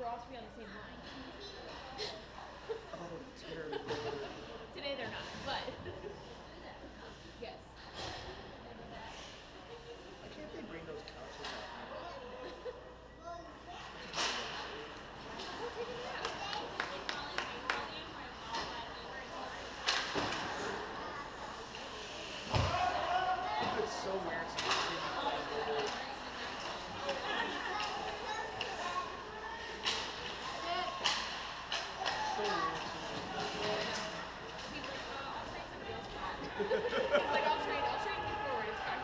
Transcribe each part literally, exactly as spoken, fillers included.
all three on the same line. Oh, terrible. Today they're not, but yes. Why can't they bring those couches up? We'll take it out. It's so weird. So He's like, uh, I'll trade somebody else back. He's like, I'll trade, I'll trade you forward. It's fine.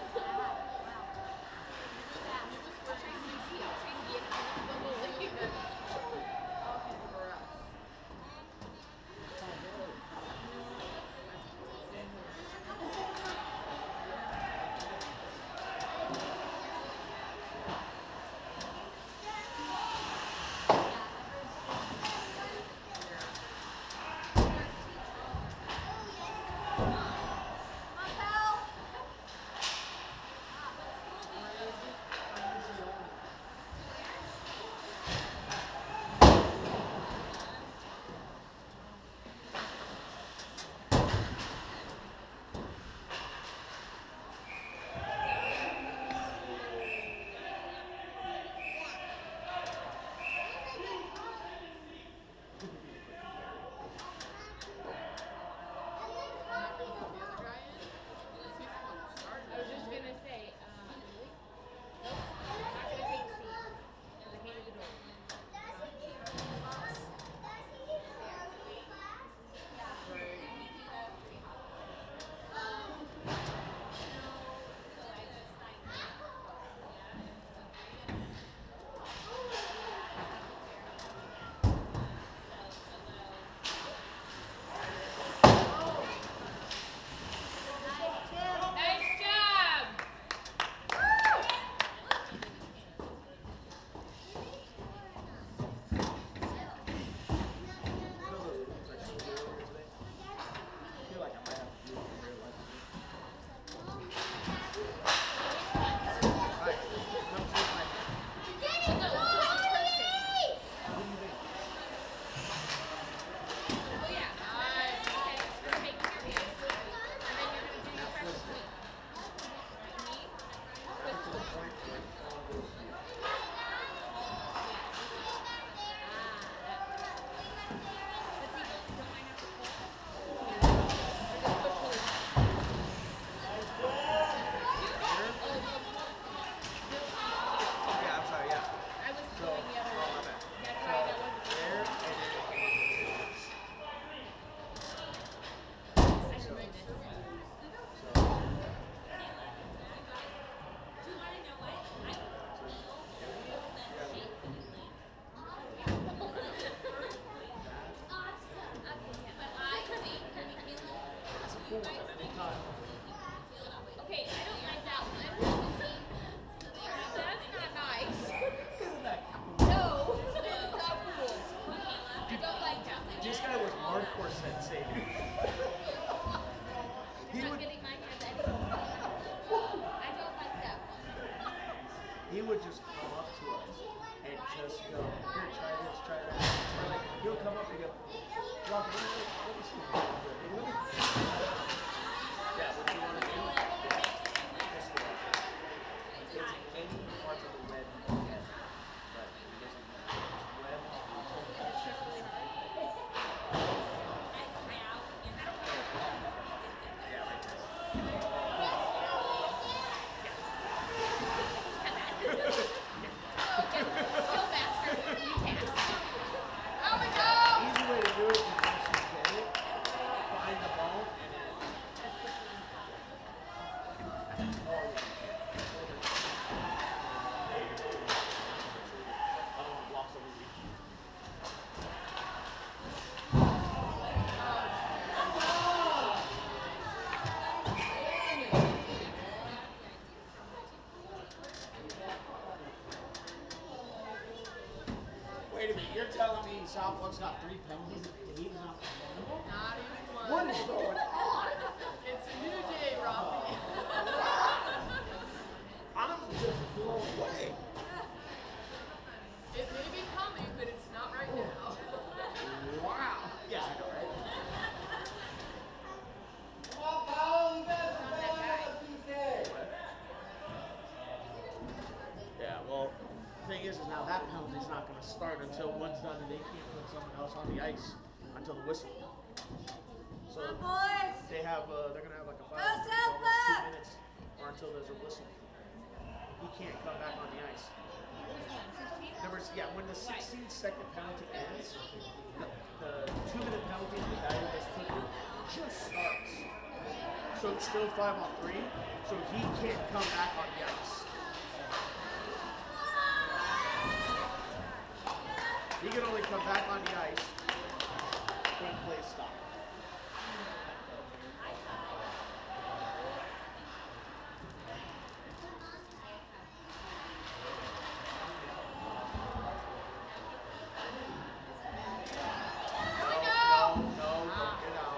I'll trade C C. I'll trade you the lily. For us. I was just gonna say, uh, nope, not gonna take a seat. As I came to the door. Nice job! I feel like I might have to do it in real life. Alright, come take my hand. What do you think? Oh yeah. Nice. Okay. You're gonna make your hands. And then you're gonna do your press sweep. Knee. Twist. To the point where all goes through. Yeah, I'm sorry, yeah. I was So, going the other oh, my way. bad. That's So, right, that wasn't there, and then I should do this. so, that's a cool one. And then cut. Okay, I don't like that one. That's not nice. Isn't that cool? No, it's not cool. I don't like that one. This guy was hardcore sensei. He I'm not would, getting my hands anymore. I don't like that one. he would just come up to us and just go, here, try this, try that. Or like, he'll come up and go, Rob, let me, let me see what you're doing. Let me- Yeah, what you want to do? Just do it. It's any parts of the red you can get, but it doesn't matter. Just whatever It's just really hard. Yeah, right there. Okay, skill master. You cast. Oh my god! Easy way to do it is once you get it, find the ball, and then oh, yeah. Other one blocks over you. Wait a minute, you're telling me Southwood's got three penalties and he's not penalty? Not even one. What is going on? It's a new day, Robbie. I'm just blown away. It may be coming, but until one's done, and they can't put someone else on the ice until the whistle. So Come on, boys! they have, uh, they're gonna have like a five Go minutes, South almost two Park! minutes, or until there's a whistle. He can't come back on the ice. Number, yeah, when the sixteen second penalty ends, the, the two minute penalty the guy who just took it just starts. So it's still five on three, so he can't come back on the ice. He can only come back on the ice when play stops. No, no, no, don't get out.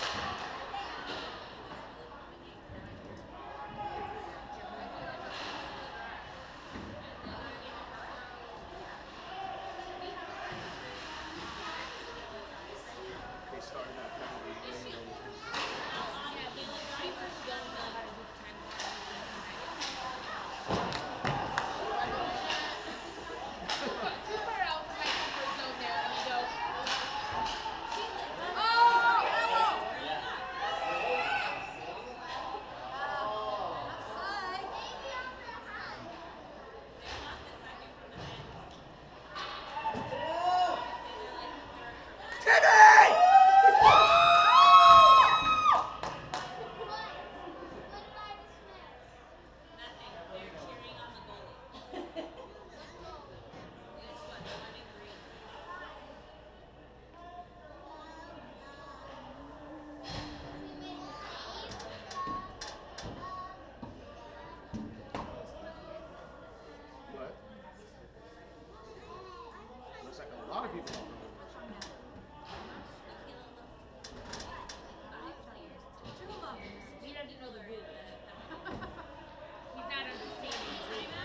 They started that penalty. Yeah, the only drivers don't know how to do time. Too far out from my comfort zone there, amigo. What? Looks like a lot of people don't know. He doesn't know the rules. He's not understanding the rules.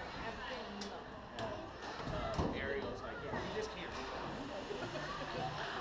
Uh, Ariel's like, yeah, you just can't do that.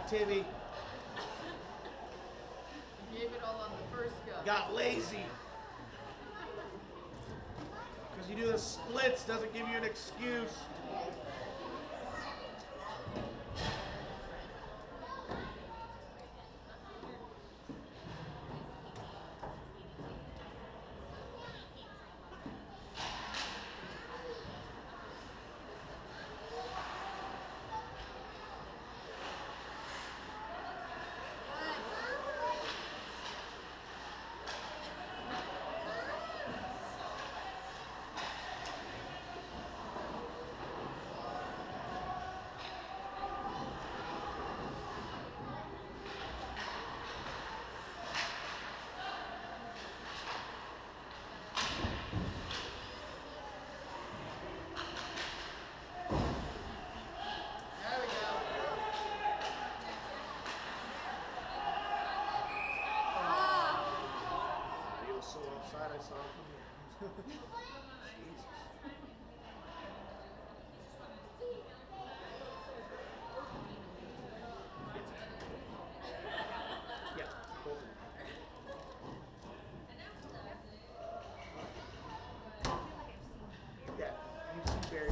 Timmy. You gave it all on the first go. Got lazy. Because you do the splits doesn't give you an excuse. There we go. He was so offside, I saw it from here. Jesus. Yeah, both of them. Yeah, you've seen Barry.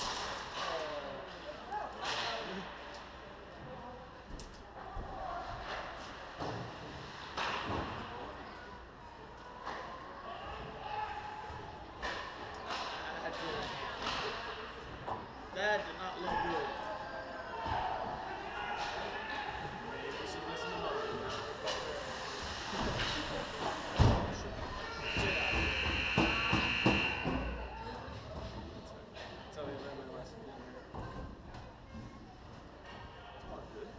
That did, that did not look good. Maybe we should listen to Mom. That's how I learned my lesson. It's not good.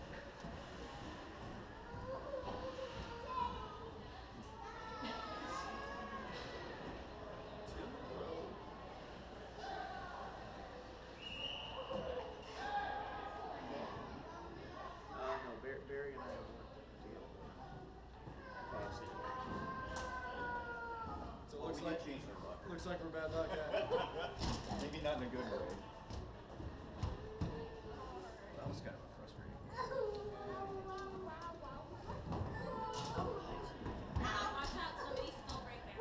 Uh, no, Barry, Barry and I have worked together. Uh, so- So it looks we like did change their luck. looks like we're bad luck. Yeah. Maybe not in a good way. That was kind of a frustrating game. Watch out, somebody spilled right there.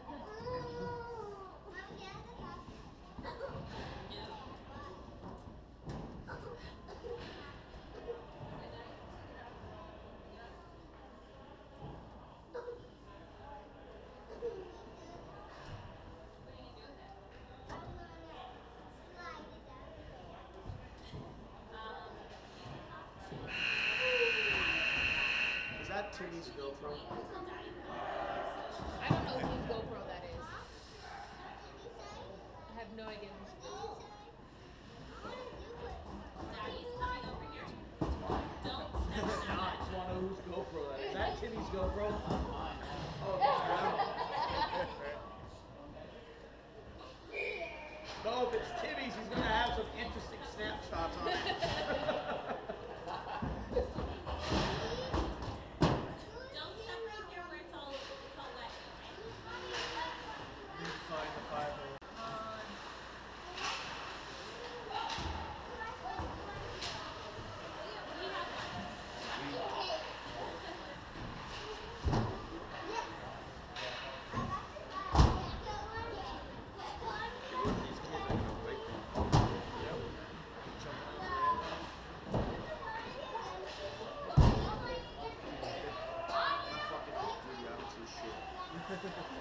Is that Timmy's GoPro? I don't know whose GoPro that is. I have no idea whose GoPro. Daddy's coming over here. Don't step No, on I that. just want to know whose GoPro that is. Is that Timmy's GoPro? Oh, that's right. No, if it's Timmy's, he's going to have some interesting snapshots on it. Don't step right there where it's all, it's all wet. You can find the five hole. We have one. These kids are going to break them. Yep. Jump on the rail. I'm fucking off duty. I don't see shit.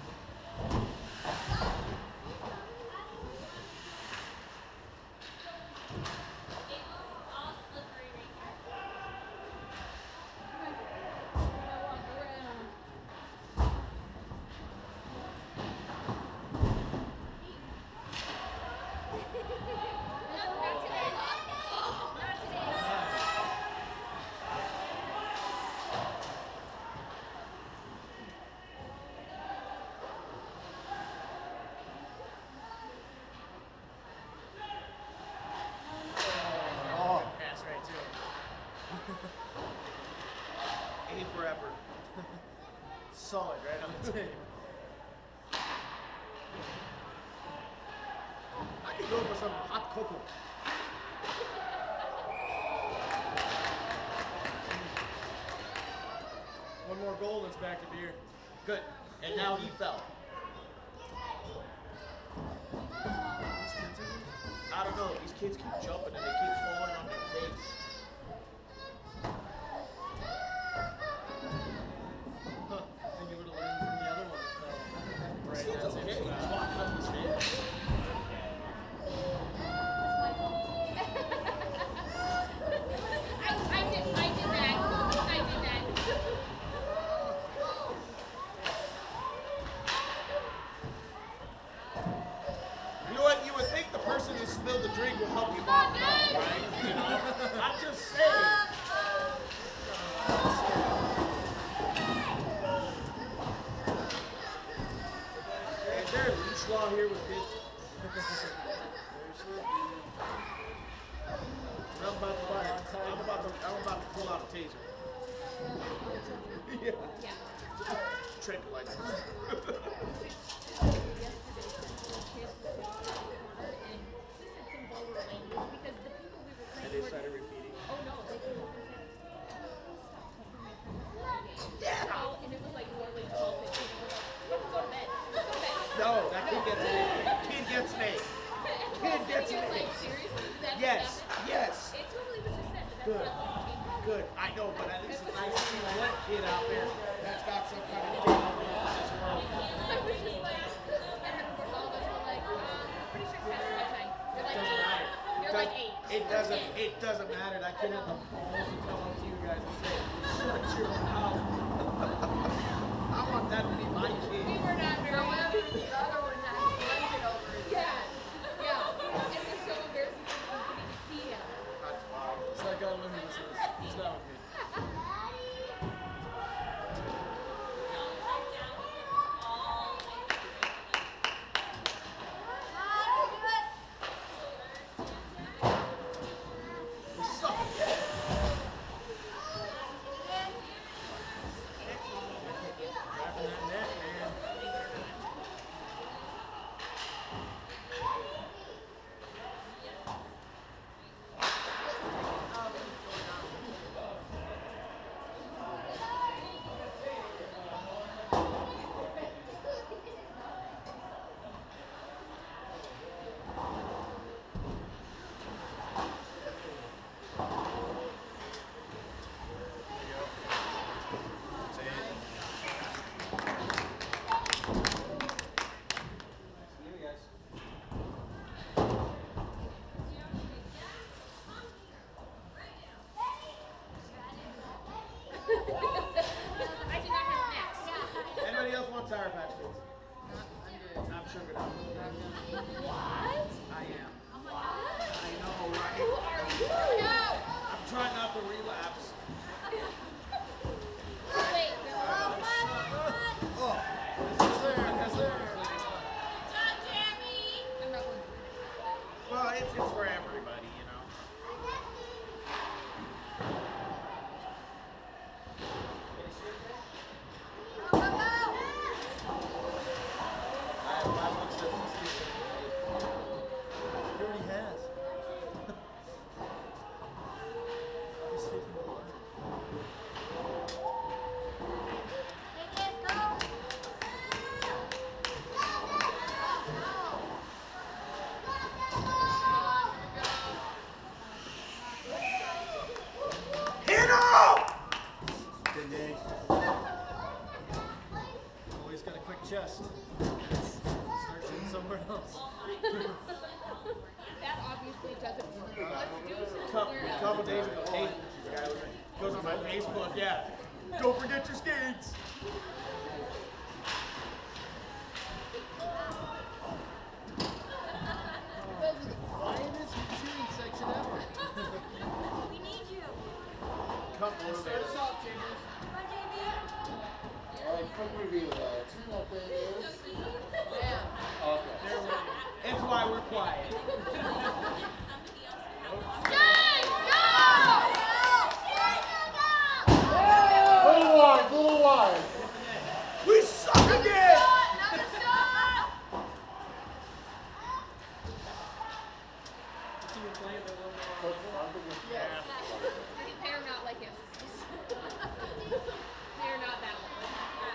It's all slippery right here. Not today. Not today. Oh, pass right to him. A for effort. Solid, right on the tape. I could go for some hot cocoa. back to beer. Good. And now he fell. I don't know. These kids keep jumping and they keep falling on their face. Huh. I think you would have learned from the other one that fell. Right, that's okay. He's walking up the stairs. I, I did I did that. I did that. You know what? You would think the person who spilled the drink will help you mop it up, right? You know? I'm just saying. Is there a leash law here with kids? I'm about to buy it. I'm about to, I'm about to pull out a taser. Yeah. Yeah. Tranquilizer. And they started repeating. Oh no, they came up and said, stop cussing my friends. Yeah. And it was like more like twelve, fifteen. And we're like, you have to go to bed. Go to bed. No, that kid gets an A. Kid gets an A. Kid gets an A. Like, seriously? That Yes, happened? yes. It totally was just said, but that's Good. not what changed. Good. I know, but at least it's nice to see one kid out there that's got some kind of thing on this world. I was just like, and then of course all of us were like, um, I'm pretty sure it's past my time. You're like Doesn't eight. matter. You're Does- like eight. It Or doesn't. ten. It doesn't matter. That kid had the balls to come up to you guys and say, "Shut your mouth." I want that to be my kid. We were not very However, the other one had a blanket over his Yeah. head. Yeah. And it was so embarrassing because we couldn't even see him. That's wild. It's like, I don't know who this is. He's not with me. We suck. Grabbing that net, man. I did not have snacks. Anybody else want Sour Patch Kids? I'm good. I'm sugar now. What? I am. Oh my god. I know, Who right? are you? No. I'm trying not to relapse. Wait. Oh, this is there. This is there. Stop, Jamie. I'm not going to. Well, it's, it's for everybody, you know. I have five bucks left in this kitchen. He already has. He's taking the water. Hit him! Good day. Always got a quick chest. Start shooting somewhere else. That obviously doesn't work. Let's do A something couple, where a couple days ago, hey, the guy was like, goes on my Facebook, yeah. Don't forget your skates. Quietest shooting section ever. We need you. Come on, Start us off, Chambers. Alright, quick review. Uh, turn up it is. Yeah. Okay. It's why we're quiet. Little wide, little wide. We suck again! They're not like us. They're not that one.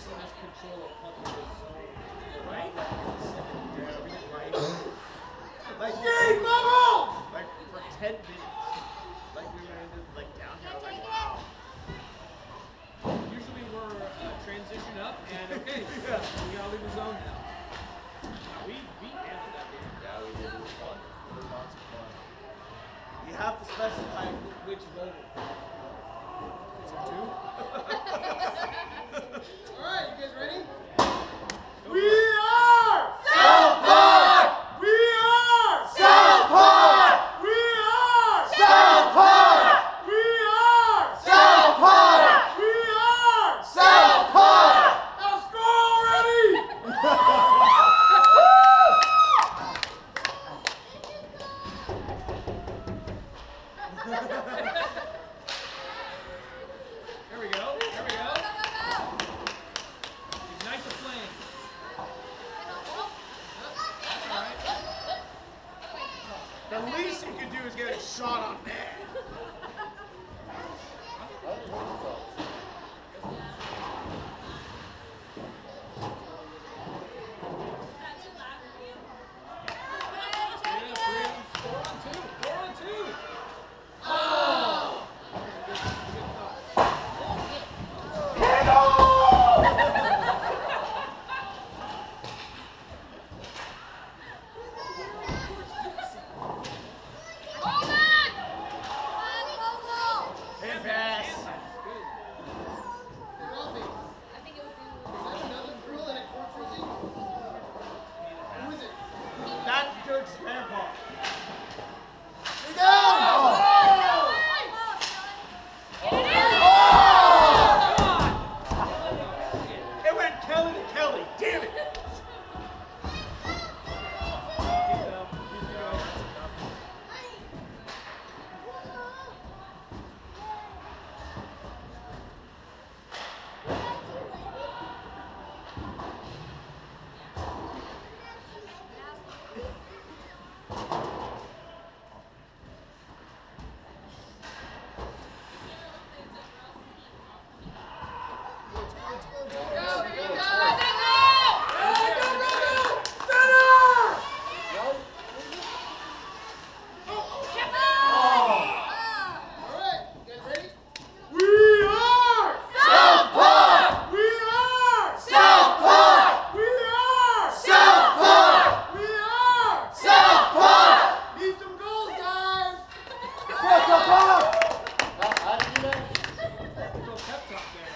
asynchronous control of puck in the zone. Right? Yeah, we did right. Like, Game bubble! like for ten minutes. Like we were in the, like downtown. Like wow. Usually we're uh, transition up and okay, we gotta leave the zone now. Now we we handled that game. Yeah, we did. It was fun. It was lots of fun. You have to specify wh- which vocal. Is there two? Alright, you guys ready? We are South Park! We are South Park! We are South Park! We are South Park! We are South Park! Now score already! There we go. There we go. Ignite the flame. That's all right. The least you could do is get a shot on net. Yeah, three, four on two. Four on two. Hand pass. Good. Ralphie, I think it was is that another girl in a court jersey? Who is it? That's Dirk's grandpa. You're down! It went Kelly to Kelly. Damn it. Alright, you guys ready? We are South Park! We are South Park! We are South Park! We are South Park! Need some goals, guys! Press the puck! How do you do that? Little pep talk there.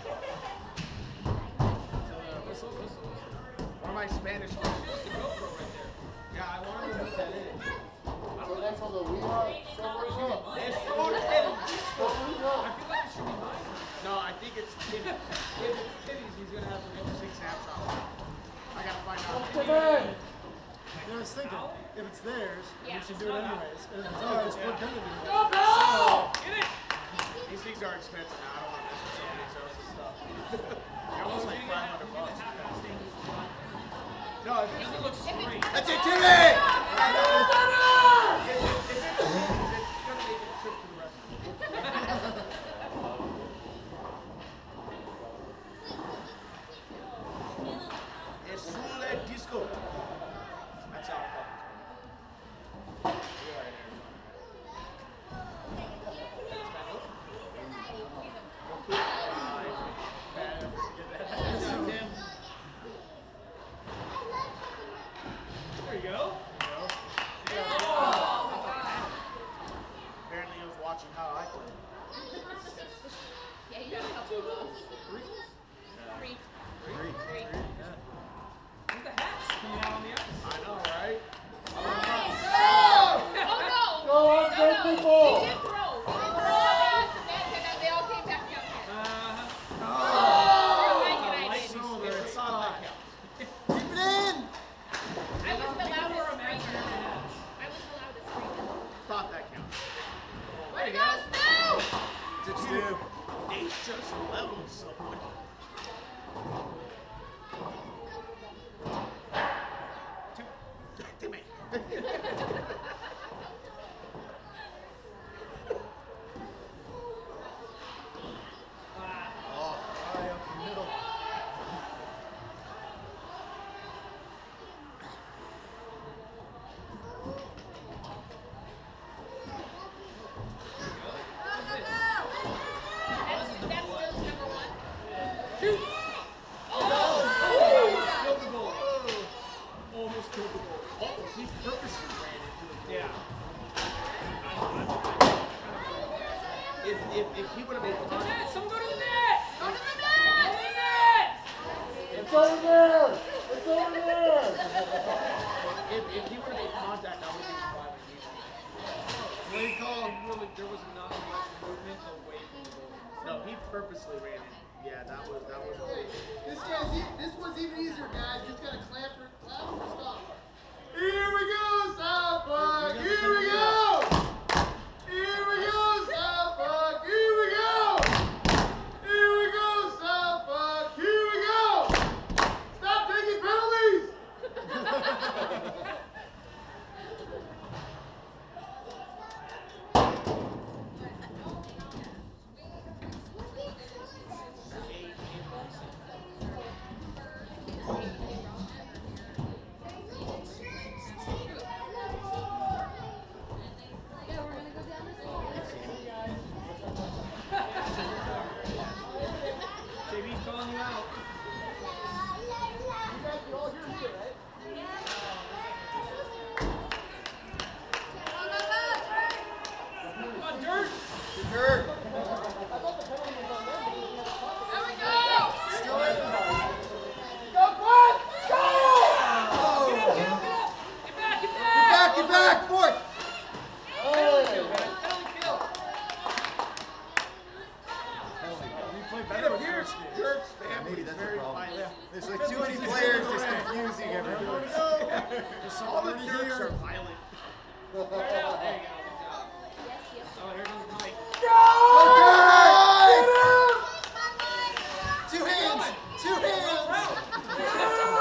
So, uh, whistle, whistle, whistle. One of my Spanish friends. It's a GoPro right there. Yeah, I wanted to put that in. So next on the We Are South Park. It's so dead. So we I are. feel like it should be mine. No, I think it's Timmy. If it's Timmy's, he's gonna have some interesting snapshots. I gotta find out. Come on. You know, I was thinking, if it's theirs, Yeah. we should do it anyways. And if it's ours, we're gonna do it. Get it! These things are expensive now. I don't want to mess with somebody else's stuff. They're almost like five hundred bucks. No, if it's, It looks great. that's it, Timmy! If, if it's Timmy's, it's gonna make a trip to the restaurant. Es un disco. That's how it goes. We are in Arizona. Tim. There you go. Apparently, he was watching how I played. Yeah, you got a couple of those. Three. Three. Three. There's the hats coming out on the ice. I know, right? Oh no! Go on, No, good no. people. They did throw. They threw. They, they, they all came back down here. Uh-huh. They're like United. Light So six. it's not that counts. Keep it in! I was the People loudest were screamer. imaginary hats. I was the loudest screamer. Thought that counts. Way to go, Stu! It's a two. Eight just leveled someone. Two. Timmy. Oh, high up the middle. there was not much movement away from the goal. No, he purposely ran it. Yeah, that was that was. This guy's e this one's even easier, guys. You just gotta clamp or clamp or stop. Here we go, South Park. Here we go. Here we go, South Park. Here we go. Here we go, South Park. Here we go. Stop taking penalties. J B's calling you out. You guys can all hear me, right? Come on, Dirt. Dirt. I thought the penalty was on them, but he had a pocket. There we go! Still in. Go, Quad! Go! Get up, get up, get up. Get back, get back. Get back, get back, Fort. Penalty kill, guys. Penalty kill. We played better with Dirk's Dirk's family. Maybe is that's very the problem. violent. There's like too many players just confusing everyone. All the Dirks are violent. Right out. There you go. Good job. Oh, here comes Mike. Two hands! Two hands!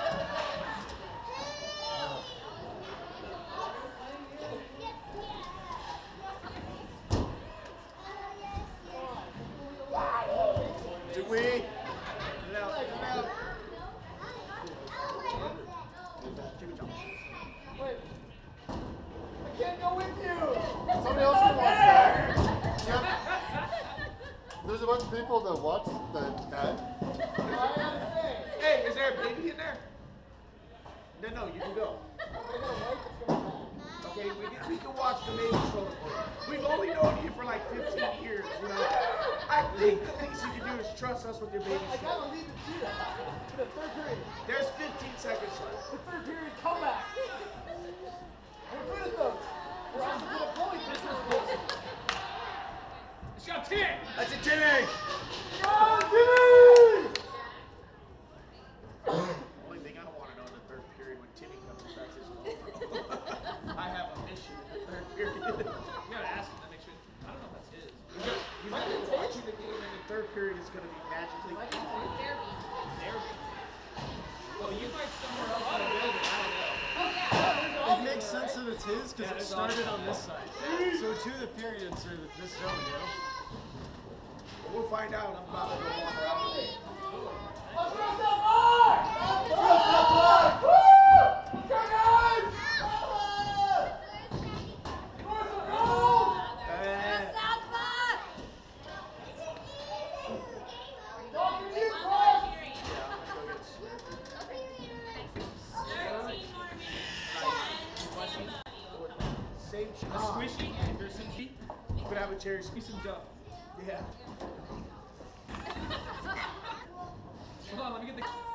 Do we? Get it out, get it out. Jimmy Johnson. Wait. I can't go with you! Somebody else can watch that. Yep. There's a bunch of people that watch the that. I gotta stay. Hey, is there a baby in there? No, no, you can go. I got a wife that's coming back. Okay, we can, we can watch the baby stroller for you. We've only known you for like fifteen years, you know. I think the least you can do is trust us with your baby I stroller. gotta leave it to you. To the third period. There's fifteen seconds left. The third period comeback. We're good at those. We're also good at pulling business goals. Shot ten. That's it, Jimmy! Go, Jimmy! Only thing I want to know in the third period when Timmy comes back is I have a mission in the third period. You gotta ask him to make sure. I don't know if that's his. He's gonna- he's gonna be watching the game and the third period is going to be magically. There. Well, you might somewhere else in the building. I don't know. It makes sense that it's his because it started on this side. So two of the periods are this zone, you know? We'll find out. I'm about to go walk around. Let's go, South Park! Let's go, South Park! Woo! Go, guys! North of gold! Talking to you, Quad! Same shit. A squishy. There's some sheep. You could have a cherry Be squeeze. some duff. Yeah. Hold on, let me get the.